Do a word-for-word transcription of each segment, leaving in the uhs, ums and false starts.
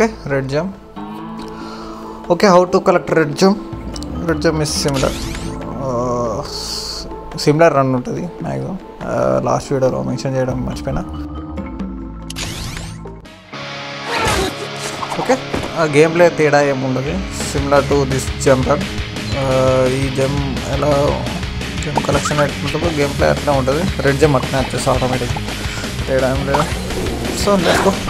Okay, red gem. Okay, how to collect red gem? Red gem is similar. Uh, similar run untadi maximum. Uh, last video lo mention cheyadam marchipena. Okay, uh, gameplay teda em undadu. Similar to this gem run. Uh, ee gem ela gem collection aittunnappudu gameplay atla untadi. Red gem atla వచ్చేసి automatic. Teda em ledhu. So let's go.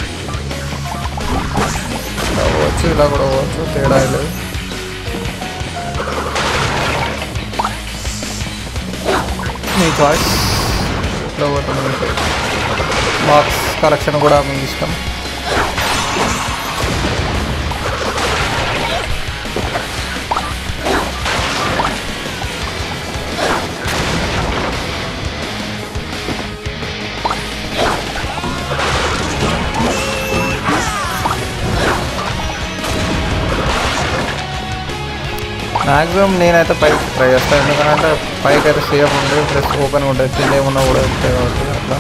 వచ్చు ఇలా కూడా పోవచ్చు తేడా లేదు మీ choice ఇట్లా పోతుంది box collection కూడా మీ ఇష్టం మ్యాక్సిమం నేనైతే పైకి ట్రై చేస్తాను ఎందుకంటే పైకి అయితే సేఫ్ ఉంటుంది ప్లస్ ఓపెన్ ఉంటుంది కింద ఏమన్నా కూడా వస్తాయి కాబట్టి అట్లా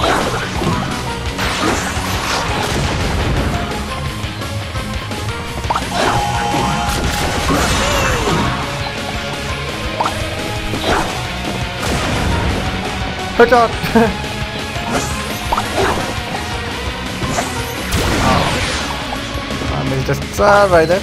సార్ అయితే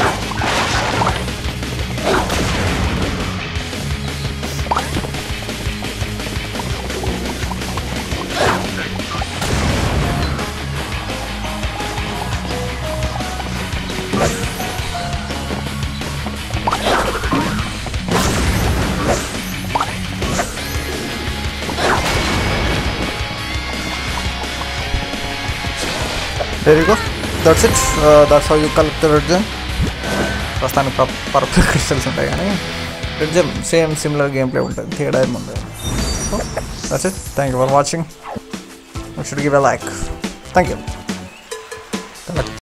there you go, that's it. Uh, that's how you collect the red gem. ప్రస్తుతానికి పర్ఫెక్ట్ క్రిస్టల్స్ ఉంటాయి కానీ red gem same similar game play ఉంటుంది తేడా ఏమి ఉండదు so that's it thank you for watching you should give a like thank you